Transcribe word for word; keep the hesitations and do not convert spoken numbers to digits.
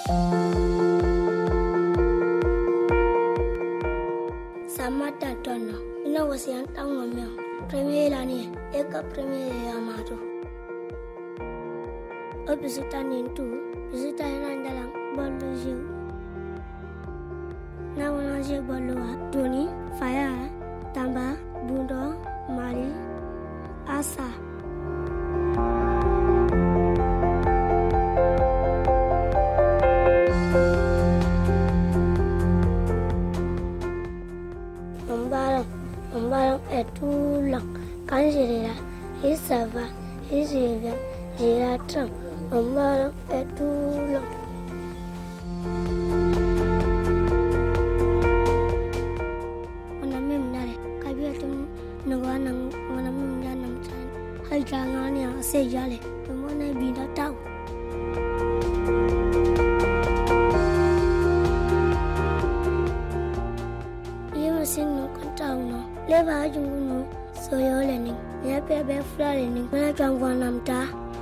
Samata Tono, you know what's young town of me. Premier Lani, Eka Premier Yamato. Opposite into, visit Ireland, Bolu. Now on Asia Bolua, Tony, Fire, Tamba, Bundo, Mali, Asa. Umbaram, Umbaram est tout long. Quand je l'ai là, il s'en va, il revient, je l'attends. Umbaram est tout long. On a même d'aller, Kabiatum, Novanam, on a même d'anam time. I can't only say jolly, the money be the town. No countdown. Live out, you know, so you're learning. Never be flying when I come one. I'm